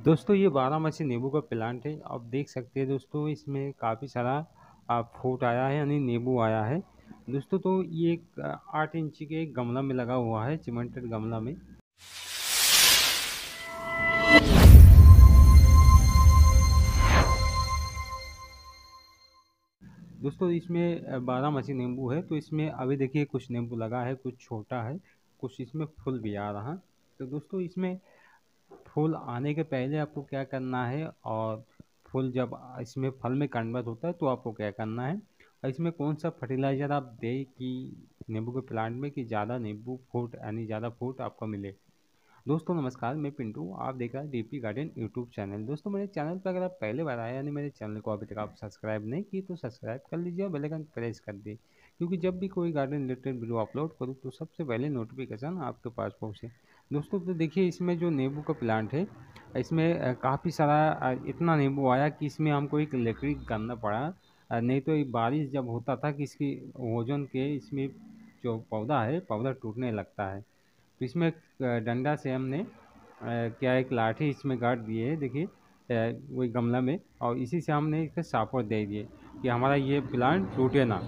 दोस्तों ये बारहमासी नींबू का प्लांट है। आप देख सकते हैं दोस्तों, इसमें काफ़ी सारा फूट आया है, यानी नींबू आया है दोस्तों। तो ये एक 8 इंची के एक गमला में लगा हुआ है, सीमेंटेड गमला में। दोस्तों इसमें बारहमासी नींबू है। तो इसमें अभी देखिए कुछ नींबू लगा है, कुछ छोटा है, कुछ इसमें फूल भी आ रहा है। तो दोस्तों इसमें फूल आने के पहले आपको क्या करना है, और फूल जब इसमें फल में कन्वर्ट होता है तो आपको क्या करना है, और इसमें कौन सा फर्टिलाइज़र आप दें कि नींबू के प्लांट में कि ज़्यादा नींबू फूट यानी ज़्यादा फूट आपको मिले। दोस्तों नमस्कार, मैं पिंटू, आप देख रहे हैं डीपी गार्डन यूट्यूब चैनल। दोस्तों मेरे चैनल पर अगर आप पहले बार आए यानी मेरे चैनल को अभी तक आप सब्सक्राइब नहीं की तो सब्सक्राइब कर लीजिए और बेल आइकन प्रेस कर दिए, क्योंकि जब भी कोई गार्डन रिलेटेड वीडियो अपलोड करूँ तो सबसे पहले नोटिफिकेशन आपके पास पहुँचे। दोस्तों तो देखिए इसमें जो नींबू का प्लांट है, इसमें काफ़ी सारा इतना नींबू आया कि इसमें हमको एक लकड़ी करना पड़ा। नहीं तो ये बारिश जब होता था कि इसकी वजन के इसमें जो पौधा है, पौधा टूटने लगता है। तो इसमें डंडा से हमने क्या एक लाठी इसमें गाड़ दिए है, देखिए वही गमला में, और इसी से हमने इसे सापोर्ट दे दिए कि हमारा ये प्लांट टूटे ना।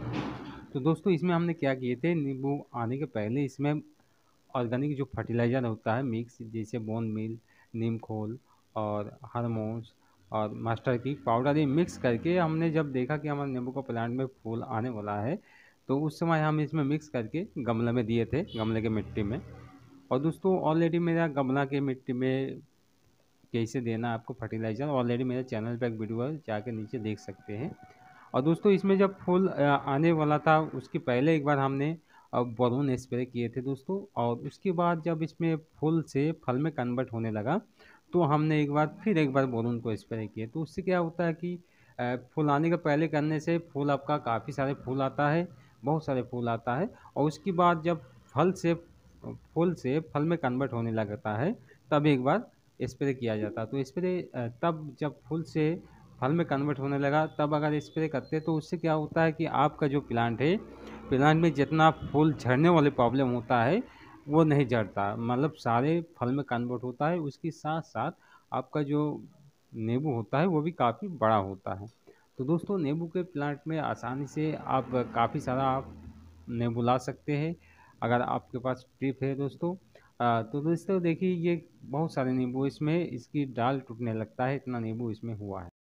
तो दोस्तों इसमें हमने क्या किए थे, नींबू आने के पहले इसमें ऑर्गेनिक जो फर्टिलाइज़र होता है मिक्स, जैसे बोन मील, नीम खोल और हार्मोन्स और मास्टर की पाउडर, ये मिक्स करके हमने जब देखा कि हमारे नींबू का प्लांट में फूल आने वाला है, तो उस समय हम इसमें मिक्स करके गमले में दिए थे, गमले के मिट्टी में। और दोस्तों ऑलरेडी मेरा गमला के मिट्टी में कैसे देना है आपको फर्टिलाइज़र, ऑलरेडी मेरे चैनल पे एक वीडियो है, जाके नीचे देख सकते हैं। और दोस्तों इसमें जब फूल आने वाला था उसके पहले एक बार हमने बोरोन स्प्रे किए थे दोस्तों, और उसके बाद जब इसमें फूल से फल में कन्वर्ट होने लगा तो हमने एक बार बोरोन को स्प्रे किए। तो उससे क्या होता है कि फूल आने के पहले करने से फूल आपका काफ़ी सारे फूल आता है, बहुत सारे फूल आता है। और उसके बाद जब फल से फूल से फल में कन्वर्ट होने लगता है तब एक बार स्प्रे किया जाता है। तो स्प्रे तब जब फूल से फल में कन्वर्ट होने लगा तब अगर स्प्रे करते हैं तो उससे क्या होता है कि आपका जो प्लांट है, प्लांट में जितना फूल झड़ने वाले प्रॉब्लम होता है वो नहीं झड़ता, मतलब सारे फल में कन्वर्ट होता है। उसके साथ साथ आपका जो नींबू होता है वो भी काफ़ी बड़ा होता है। तो दोस्तों नींबू के प्लांट में आसानी से आप काफ़ी सारा आप नींबू ला सकते हैं अगर आपके पास टिप है दोस्तों। तो दोस्तों देखिए ये बहुत सारे नींबू इसमें, इसकी डाल टूटने लगता है, इतना नींबू इसमें हुआ है।